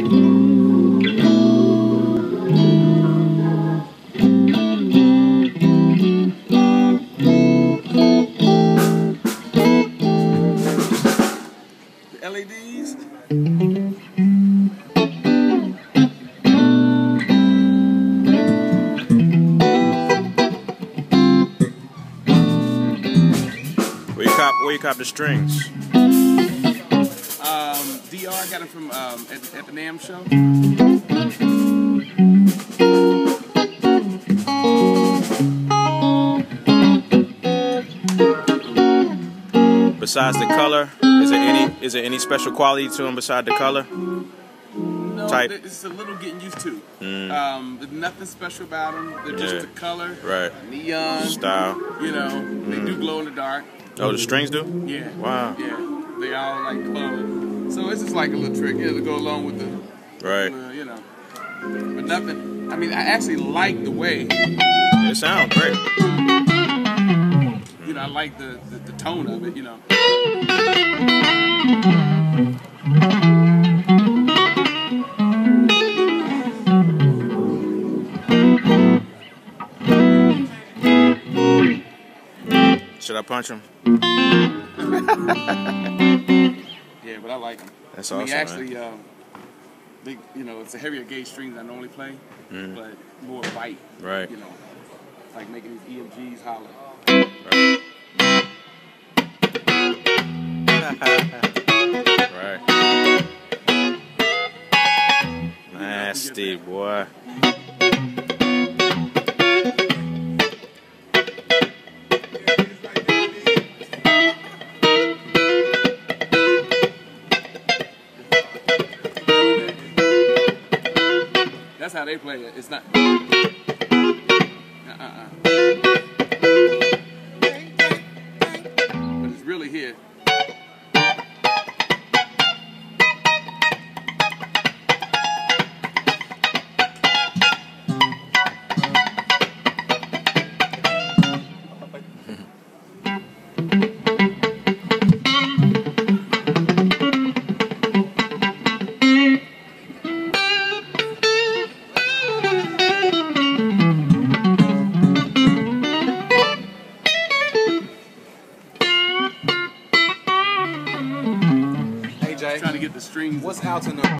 LEDs. Where you cop the strings? DR got them from at the NAMM show. Besides the color, is there any special quality to them besides the color? No, Type? It's a little getting used to. There's nothing special about them. They're just the color, right? Neon Style. You know, they do glow in the dark. Oh, the strings do? Yeah. Wow. Yeah, they all like glowing. So it's just like a little trick, to go along with the, right? You know, but nothing. I mean, I actually like the way. It sounds great. You know, I like the tone of it. You know. Should I punch him? Yeah, but I like them. That's awesome. awesome. Actually, you know, it's a heavier gauge strings I normally play, but more bite. Right. You know, like making these EMGs holler. Right. Nasty boy. That's how they play it. It's not. But it's really here. Trying to get the strings. What's out in the